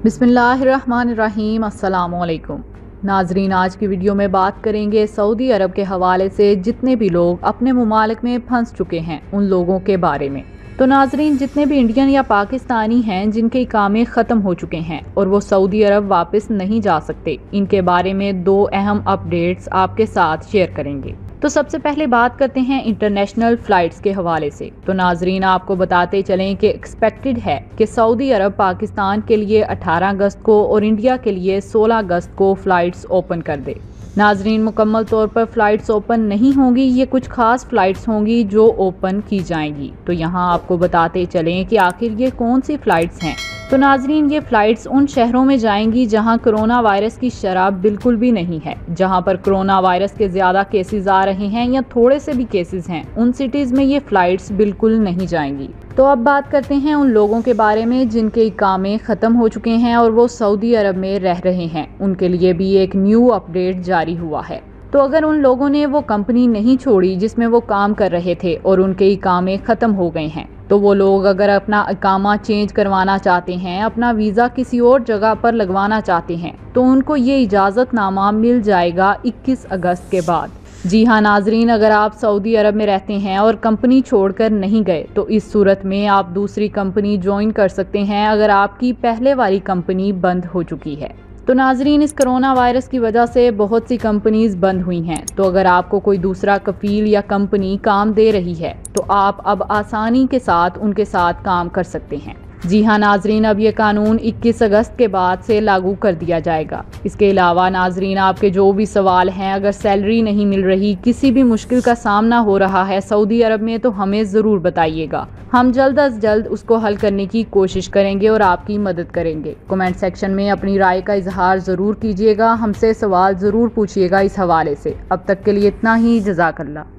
बिस्मिल्लाहिर्रहमानिर्रहीम, अस्सलामुअलैकुम नाजरीन। आज की वीडियो में बात करेंगे सऊदी अरब के हवाले से जितने भी लोग अपने मुमालिक में फंस चुके हैं उन लोगों के बारे में। तो नाजरीन, जितने भी इंडियन या पाकिस्तानी हैं जिनके इकामे ख़त्म हो चुके हैं और वो सऊदी अरब वापस नहीं जा सकते, इनके बारे में दो अहम अपडेट्स आपके साथ शेयर करेंगे। तो सबसे पहले बात करते हैं इंटरनेशनल फ़्लाइट्स के हवाले से। तो नाजरीन, आपको बताते चलें कि एक्सपेक्टेड है कि सऊदी अरब पाकिस्तान के लिए 18 अगस्त को और इंडिया के लिए 16 अगस्त को फ़्लाइट्स ओपन कर दे। नाजरीन, मुकम्मल तौर पर फ़्लाइट्स ओपन नहीं होंगी, ये कुछ खास फ़्लाइट्स होंगी जो ओपन की जाएंगी। तो यहाँ आपको बताते चलें कि आखिर ये कौन सी फ़्लाइट्स हैं। तो नाजरीन, ये फ़्लाइट्स उन शहरों में जाएंगी जहां कोरोना वायरस की शरह बिल्कुल भी नहीं है, जहां पर कोरोना वायरस के ज़्यादा केसेस आ रहे हैं या थोड़े से भी केसेस हैं, उन सिटीज़ में ये फ़्लाइट्स बिल्कुल नहीं जाएंगी। तो अब बात करते हैं उन लोगों के बारे में जिनके इकामे ख़त्म हो चुके हैं और वो सऊदी अरब में रह रहे हैं। उनके लिए भी एक न्यू अपडेट जारी हुआ है। तो अगर उन लोगों ने वो कंपनी नहीं छोड़ी जिसमें वो काम कर रहे थे और उनके इकामे ख़त्म हो गए हैं, तो वो लोग अगर अपना इकामा चेंज करवाना चाहते हैं, अपना वीज़ा किसी और जगह पर लगवाना चाहते हैं, तो उनको ये इजाज़तनामा मिल जाएगा 21 अगस्त के बाद। जी हाँ नाजरीन, अगर आप सऊदी अरब में रहते हैं और कंपनी छोड़कर नहीं गए तो इस सूरत में आप दूसरी कंपनी ज्वाइन कर सकते हैं अगर आपकी पहले वाली कंपनी बंद हो चुकी है। तो नाजरीन, इस कोरोना वायरस की वजह से बहुत सी कंपनीज बंद हुई हैं। तो अगर आपको कोई दूसरा कफील या कंपनी काम दे रही है तो आप अब आसानी के साथ उनके साथ काम कर सकते हैं। जी हाँ नाजरीन, अब ये कानून 21 अगस्त के बाद से लागू कर दिया जाएगा। इसके अलावा नाजरीन, आपके जो भी सवाल हैं, अगर सैलरी नहीं मिल रही, किसी भी मुश्किल का सामना हो रहा है सऊदी अरब में, तो हमें ज़रूर बताइएगा। हम जल्द अज जल्द उसको हल करने की कोशिश करेंगे और आपकी मदद करेंगे। कमेंट सेक्शन में अपनी राय का इजहार ज़रूर कीजिएगा, हमसे सवाल ज़रूर पूछिएगा इस हवाले से। अब तक के लिए इतना ही, जज़ाकल्लाह।